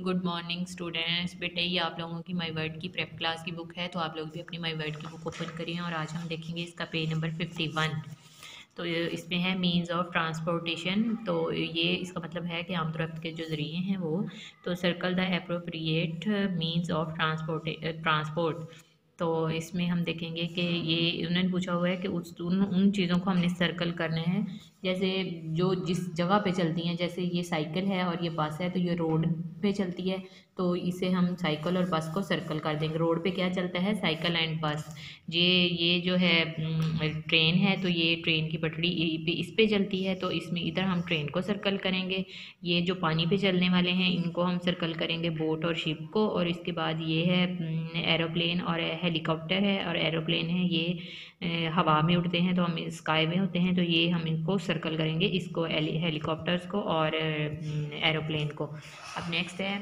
Good morning students. बेटे ये आप लोगों की माई वर्ड की प्रेप क्लास की बुक है, तो आप लोग भी अपनी माई वर्ड की बुक ओपन करिए और आज हम देखेंगे इसका पेज नंबर 51। तो इसमें है मीन्स ऑफ ट्रांसपोर्टेशन। तो ये इसका मतलब है कि आमतौर के जो ज़रिए हैं वो, तो circle the appropriate means of transport. तो इसमें हम देखेंगे कि ये उन्होंने पूछा हुआ है कि उन चीज़ों को हमने सर्कल करने हैं, जैसे जो जिस जगह पे चलती हैं। जैसे ये साइकिल है और ये बस है, तो ये रोड पे चलती है, तो इसे हम साइकिल और बस को सर्कल कर देंगे। रोड पे क्या चलता है? साइकिल एंड बस। ये जो है ट्रेन है, तो ये ट्रेन की पटरी इस पे चलती है, तो इसमें इधर हम ट्रेन को सर्कल करेंगे। ये जो पानी पे चलने वाले हैं इनको हम सर्कल करेंगे, बोट और शिप को। और इसके बाद ये है एरोप्लेन और हेलीकॉप्टर है, और एरोप्लेन है ये हवा में उड़ते हैं, तो हम स्काई में होते हैं, तो ये हम इनको सर्कल करेंगे, इसको हेलीकॉप्टर्स को और एरोप्लेन को। अब नेक्स्ट है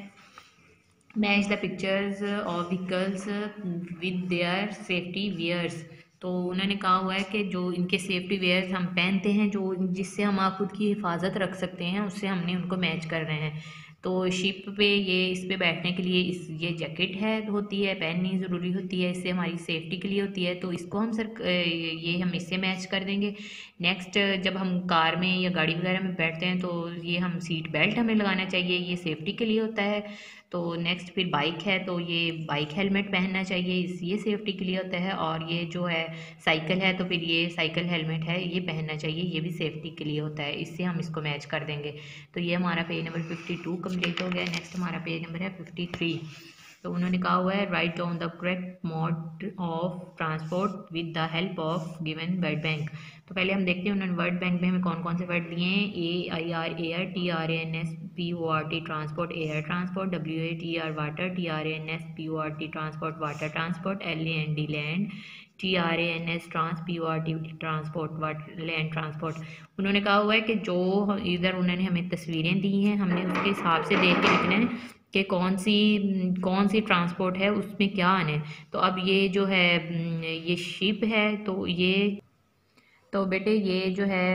match the pictures of vehicles with their safety wears. तो उन्होंने कहा हुआ है कि जो इनके सेफ्टी वेयर्स हम पहनते हैं, जो जिससे हम आप खुद की हिफाजत रख सकते हैं, उससे हमने उनको मैच कर रहे हैं। तो शिप पे ये इस पे बैठने के लिए ये जैकेट है होती है, पहननी ज़रूरी होती है, इससे हमारी सेफ्टी के लिए होती है, तो इसको हम ये हम इससे मैच कर देंगे। नेक्स्ट, जब हम कार में या गाड़ी वगैरह में बैठते हैं, तो ये हम सीट बेल्ट हमें लगाना चाहिए, ये सेफ्टी के लिए होता है। तो नेक्स्ट फिर बाइक है, तो ये बाइक हेलमेट पहनना चाहिए, ये सेफ्टी के लिए होता है। और ये जो है साइकिल है, तो फिर ये साइकिल हेलमेट है, ये पहनना चाहिए, ये भी सेफ्टी के लिए होता है, इससे हम इसको मैच कर देंगे। तो ये हमारा पेज नंबर 52 कंप्लीट हो गया। नेक्स्ट हमारा पेज नंबर है 53। तो उन्होंने कहा हुआ है write down the correct mode of transport with the help of given word bank. तो पहले हम देखते हैं उन्होंने वर्ड बैंक में हमें कौन कौन से वर्ड दिए हैं। AIR air, TRANS PORT transport air transport, WATR water, TRANS PORT transport water transport, LAND land, TRANS trans PORT transport land transport. उन्होंने कहा हुआ है कि जो इधर उन्होंने हमें तस्वीरें दी हैं, हमने उसके हिसाब से देख के लिखना है कि कौन सी ट्रांसपोर्ट है, उसमें क्या आना है। तो अब ये जो है ये शिप है, तो बेटे ये जो है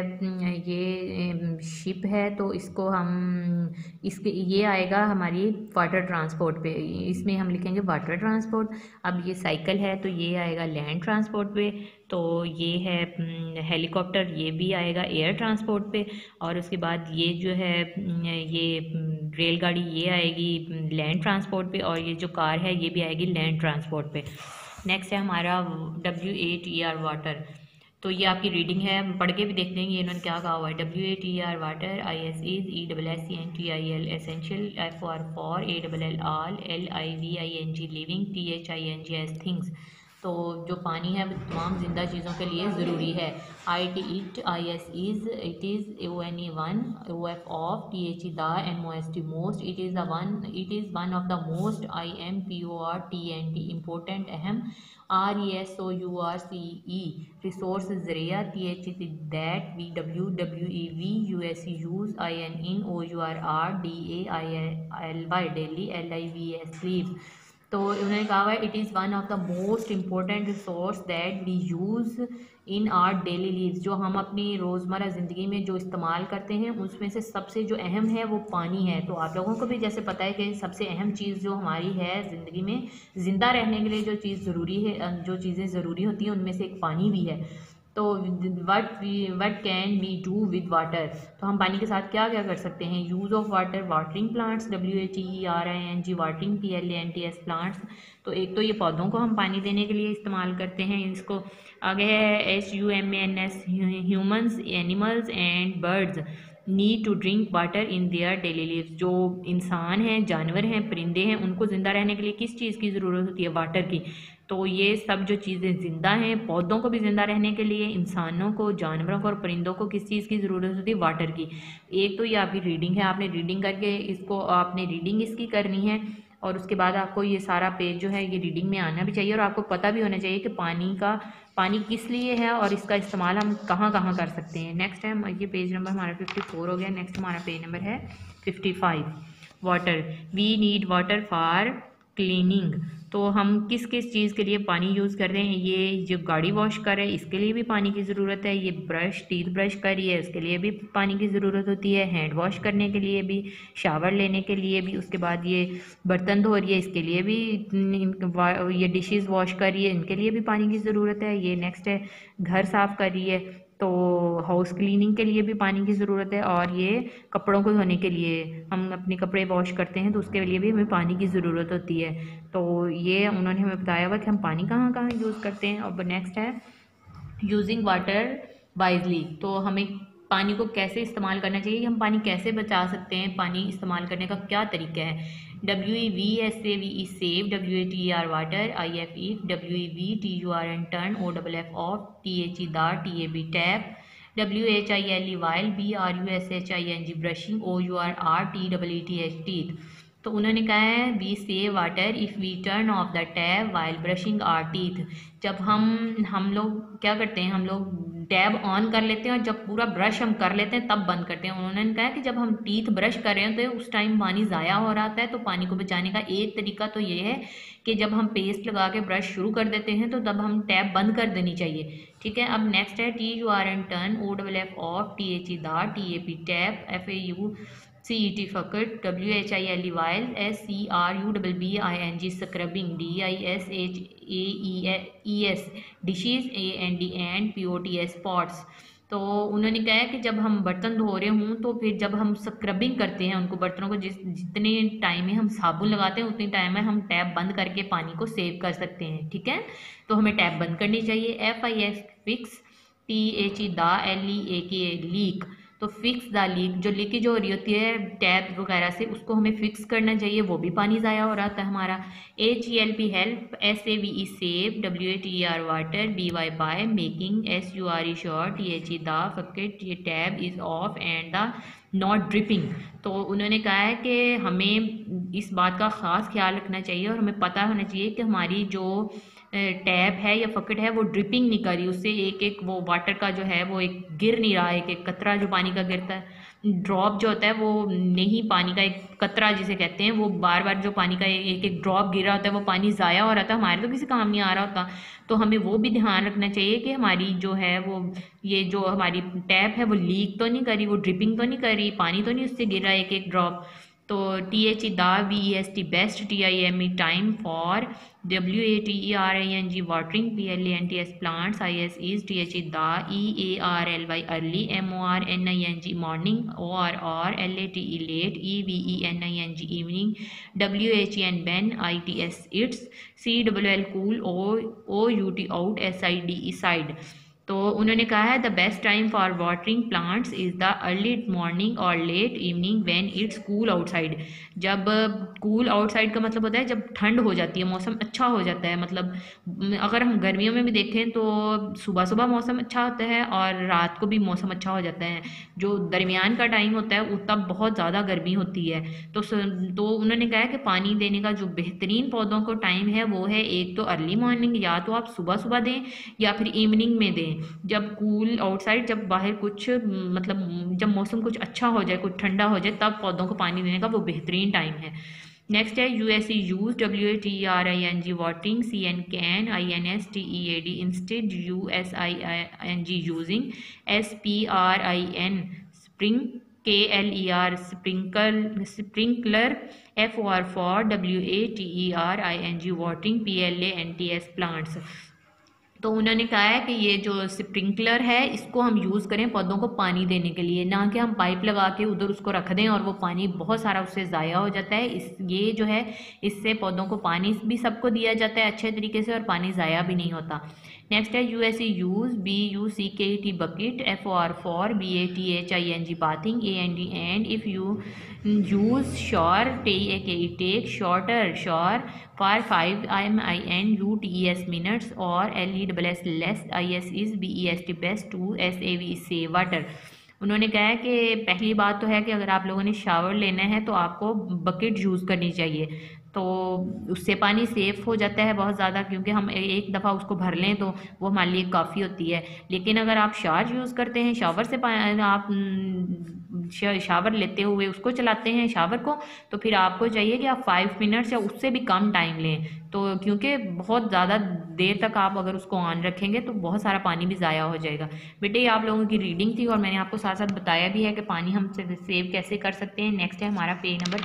ये शिप है, तो इसको हम इसके ये आएगा हमारी वाटर ट्रांसपोर्ट पे, इसमें हम लिखेंगे वाटर ट्रांसपोर्ट। अब ये साइकिल है, तो ये आएगा लैंड ट्रांसपोर्ट पे। तो ये है हेलीकॉप्टर, ये भी आएगा एयर ट्रांसपोर्ट पे। और उसके बाद ये जो है ये रेलगाड़ी, ये आएगी लैंड ट्रांसपोर्ट पे। और ये जो कार है, ये भी आएगी लैंड ट्रांसपोर्ट पे। नेक्स्ट है हमारा WATR वाटर। तो ये आपकी रीडिंग है, हम पढ़ के भी देख लेंगे इन्होंने क्या कहा हुआ है। WATR water, ISES essential, FR ALL all, LIVING living, THINGS things. तो जो पानी है वो तमाम जिंदा चीज़ों के लिए ज़रूरी है। IT it, IS is, it is, ONE one, OF of, THE the, MOST most, it is one of the most, IMPORTNT important अहम, RESOURCE रिसोर्स ज़रिया, THE that, VWWEV USE use, IN OURR DAILY daily, LIVS live. तो उन्होंने कहा हुआ है it is one of the most important resource that we use in our daily lives. जो हम अपनी रोज़मर्रा ज़िंदगी में जो इस्तेमाल करते हैं, उसमें से सबसे जो अहम है वो पानी है। तो आप लोगों को भी जैसे पता है कि सबसे अहम चीज़ जो हमारी है ज़िंदगी में, ज़िंदा रहने के लिए जो चीज़ ज़रूरी है, जो चीज़ें ज़रूरी होती हैं, उनमें से एक पानी भी है। तो what can we do with water. तो हम पानी के साथ क्या क्या कर सकते हैं। Use of water, watering plants, WATERING watering, PLANTS plants. तो एक तो ये पौधों को हम पानी देने के लिए इस्तेमाल करते हैं इसको। आगे है HUMANS humans, animals and birds need to drink water in their daily lives. जो इंसान हैं, जानवर हैं, परिंदे हैं, उनको ज़िंदा रहने के लिए किस चीज़ की ज़रूरत होती है? वाटर की। तो ये सब जो चीज़ें ज़िंदा हैं, पौधों को भी ज़िंदा रहने के लिए, इंसानों को, जानवरों को और परिंदों को किस चीज़ की ज़रूरत होती है? वाटर की। एक तो ये आपकी रीडिंग है, आपने रीडिंग करके इसको आपने रीडिंग इसकी करनी है, और उसके बाद आपको ये सारा पेज जो है ये रीडिंग में आना भी चाहिए, और आपको पता भी होना चाहिए कि पानी किस लिए है और इसका इस्तेमाल हम कहाँ कहाँ कर सकते हैं। नेक्स्ट है ये पेज नंबर हमारा 54 हो गया। नेक्स्ट हमारा पेज नंबर है 55। Water, we need water for cleaning, तो हम किस किस चीज़ के लिए पानी यूज़ कर रहे हैं। ये जो गाड़ी वॉश कर रहे हैं इसके लिए भी पानी की ज़रूरत है, ये ब्रश टीथ ब्रश कर रही है उसके लिए भी पानी की ज़रूरत होती है, हैंड वॉश करने के लिए भी, शावर लेने के लिए भी, उसके बाद ये बर्तन धो रही है इसके लिए भी, ये डिशेस वॉश कर रही है इनके लिए भी पानी की ज़रूरत है। ये नेक्स्ट है घर साफ़ कर रही है तो हाउस क्लीनिंग के लिए भी पानी की ज़रूरत है। और ये कपड़ों को धोने के लिए, हम अपने कपड़े वॉश करते हैं तो उसके लिए भी हमें पानी की ज़रूरत होती है। तो ये उन्होंने हमें बताया हुआ कि हम पानी कहाँ कहाँ यूज़ करते हैं। अब नेक्स्ट है यूजिंग वाटर वाइजली, तो हमें पानी को कैसे इस्तेमाल करना चाहिए, हम पानी कैसे बचा सकते हैं, पानी इस्तेमाल करने का क्या तरीका है। WEVSAVE save, WATER water, IFE WEVTURN turn, OFF of, THE दार, TAB tap, WHILE while, BRUSHING brushing, OURR TEETH। तो उन्होंने कहा है we save water if we turn off the tap while brushing our teeth. जब हम लोग क्या करते हैं, हम लोग टैब ऑन कर लेते हैं और जब पूरा ब्रश हम कर लेते हैं तब बंद करते हैं। उन्होंने कहा कि जब हम टीथ ब्रश कर रहे हैं तो उस टाइम पानी ज़ाया हो रहा है। तो पानी को बचाने का एक तरीका तो ये है कि जब हम पेस्ट लगा के ब्रश शुरू कर देते हैं तो तब हम टैप बंद कर देनी चाहिए, ठीक है। अब नेक्स्ट है TURN turn, OFF of, THE दार, TAP tap, FAUCET फकट, WHILE while, SCRUBBING scrubbing, DISHAES dishes, AND and POTS pots. तो उन्होंने कहा है कि जब हम बर्तन धो रहे हों तो फिर जब हम स्क्रबिंग करते हैं उनको बर्तनों को, जितने टाइम में हम साबुन लगाते हैं उतनी टाइम में हम टैप बंद करके पानी को सेव कर सकते हैं, ठीक है। तो हमें टैप बंद करनी चाहिए। FIX fix, THE the, LEAK leak, तो फिक्स द लीक, जो लीकेज हो रही होती है टैप वगैरह से उसको हमें फिक्स करना चाहिए, वो भी पानी ज़ाया हो रहा था हमारा। HELP help, SAVE save, WATER water, BY by, making, SURE sure, THE the faucet, ये tap is off and the not dripping. तो उन्होंने कहा है कि हमें इस बात का ख़ास ख्याल रखना चाहिए और हमें पता होना चाहिए कि हमारी जो टैब है या फकेट है वो ड्रिपिंग नहीं कर रही, उससे एक एक वो वाटर का जो है वो एक गिर नहीं रहा, एक एक कतरा जो पानी का गिरता है, ड्रॉप जो होता है वो नहीं, पानी का एक कतरा जिसे कहते हैं, वो बार बार जो पानी का एक एक ड्रॉप गिर रहा होता है वो पानी ज़ाया हो रहा था, हमारे तो किसी काम नहीं आ रहा होता। तो हमें वो भी ध्यान रखना चाहिए कि हमारी जो है वो ये जो हमारी टैप है वो लीक तो नहीं कर रही, वो ड्रिपिंग तो नहीं कर रही, पानी तो नहीं उससे गिर रहा है एक एक ड्रॉप। तो THE दा, VEST best, TIME time for, WATERING watering, PLANTS plants, IS is, THE दा, EARLY early, MORNING morning, ORR LATE late, EVENING evening, WHEN Ben, ITS it's, CWL cool, OUT out, SIDE side. तो उन्होंने कहा है the best time for watering plants is the early morning और late evening when it's cool outside. जब cool outside का मतलब होता है जब ठंड हो जाती है, मौसम अच्छा हो जाता है, मतलब अगर हम गर्मियों में भी देखें तो सुबह सुबह मौसम अच्छा होता है और रात को भी मौसम अच्छा हो जाता है। जो दरमियान का टाइम होता है तब बहुत ज़्यादा गर्मी होती है। तो उन्होंने कहा है कि पानी देने का जो बेहतरीन पौधों को टाइम है वो है एक तो अर्ली मॉर्निंग, या तो आप सुबह सुबह दें या फिर इवनिंग में दें, जब कूल आउटसाइड, जब बाहर कुछ मतलब जब मौसम कुछ अच्छा हो जाए, कुछ ठंडा हो जाए, तब पौधों को पानी देने का वो बेहतरीन टाइम है। नेक्स्ट है USE use, WATERING watering, CN can, INSTEAD instead, USING using, SPRIN spring, KLER sprinkler, FOR for, WATERING watering, PLANTS plants. तो उन्होंने कहा है कि ये जो स्प्रिंकलर है इसको हम यूज़ करें पौधों को पानी देने के लिए, ना कि हम पाइप लगा के उधर उसको रख दें और वो पानी बहुत सारा उससे ज़ाया हो जाता है। ये जो है इससे पौधों को पानी भी सबको दिया जाता है अच्छे तरीके से और पानी ज़ाया भी नहीं होता। नेक्स्ट है USE use, BUCKET bucket, FOR for, BATHING bathing, AND and, if you use shower, take shorter shower for 5 MINUTES minutes, और LESS less, IS is, BEST best, 2 SAV save water. उन्होंने कहा है कि पहली बात तो है कि अगर आप लोगों ने शावर लेना है तो आपको बकेट यूज़ करनी चाहिए। तो उससे पानी सेफ़ हो जाता है बहुत ज़्यादा, क्योंकि हम एक दफ़ा उसको भर लें तो वो हमारे लिए काफ़ी होती है। लेकिन अगर आप शावर यूज़ करते हैं, शावर से आप शावर लेते हुए उसको चलाते हैं शावर को, तो फिर आपको चाहिए कि आप 5 मिनट्स या उससे भी कम टाइम लें। तो क्योंकि बहुत ज़्यादा देर तक आप अगर उसको ऑन रखेंगे तो बहुत सारा पानी भी ज़ाया हो जाएगा। बेटे ये आप लोगों की रीडिंग थी और मैंने आपको साथ साथ बताया भी है कि पानी हम सेव कैसे कर सकते हैं। नेक्स्ट है हमारा पेज नंबर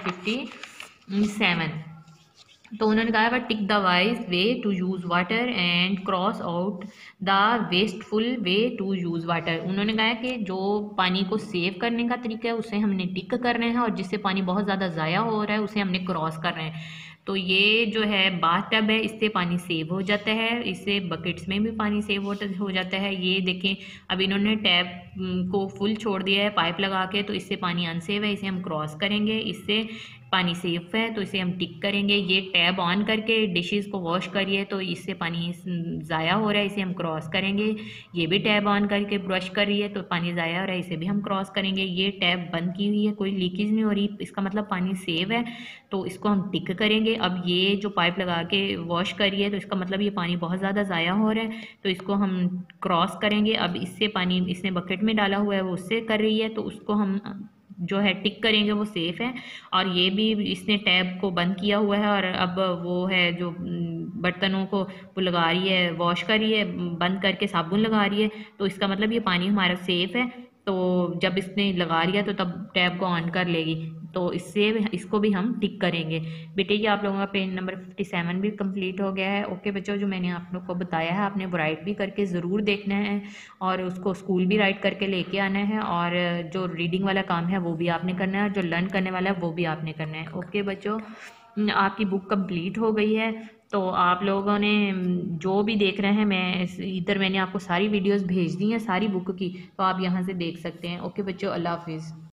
57। तो उन्होंने कहा है tick the wise way to use water and cross out the wasteful way to use water. उन्होंने कहा है कि जो पानी को सेव करने का तरीका है उसे हमने टिक करना है, और जिससे पानी बहुत ज़्यादा ज़ाया हो रहा है उसे हमने क्रॉस करना है। तो ये जो है बाथ टब है, इससे पानी सेव हो जाता है, इससे बकेट्स में भी पानी सेव हो जाता है। ये देखें अब इन्होंने टैप को फुल छोड़ दिया है पाइप लगा के, तो इससे पानी अनसेव है, इसे हम क्रॉस करेंगे। इससे पानी सेफ है तो इसे हम टिक करेंगे। ये टैब ऑन करके डिशेस को वॉश करिए तो इससे पानी ज़ाया हो रहा है, इसे हम क्रॉस करेंगे। ये भी टैब ऑन करके ब्रश करिए तो पानी ज़ाया हो रहा है, इसे भी हम क्रॉस करेंगे। ये टैब बंद की हुई है, कोई लीकेज नहीं हो रही, इसका मतलब पानी सेव है, तो इसको हम टिक करेंगे। अब ये जो पाइप लगा के वॉश करिए तो इसका मतलब ये पानी बहुत ज़्यादा ज़ाया हो रहा है, तो इसको हम क्रॉस करेंगे। अब इससे पानी इसने बकेट में डाला हुआ है वो उससे कर रही है, तो उसको हम जो है टिक करेंगे, वो सेफ़ है। और ये भी इसने टैब को बंद किया हुआ है और अब वो है जो बर्तनों को वो लगा रही है, वॉश कर रही है, बंद करके साबुन लगा रही है, तो इसका मतलब ये पानी हमारा सेफ़ है। तो जब इसने लगा लिया तो तब टैब को ऑन कर लेगी, तो इससे इसको भी हम टिक करेंगे। बेटे ये आप लोगों का पेज नंबर 57 भी कंप्लीट हो गया है। ओके बच्चों, जो मैंने आप लोग को बताया है आपने वो राइट भी करके ज़रूर देखना है और उसको स्कूल भी राइट करके लेके आना है, और जो रीडिंग वाला काम है वो भी आपने करना है, जो लर्न करने वाला है वो भी आपने करना है। ओके बच्चों, आपकी बुक कंप्लीट हो गई है। तो आप लोगों ने जो भी देख रहे हैं, मैं इधर मैंने आपको सारी वीडियोस भेज दी हैं सारी बुक की, तो आप यहाँ से देख सकते हैं। ओके बच्चों, अल्लाह हाफिज़।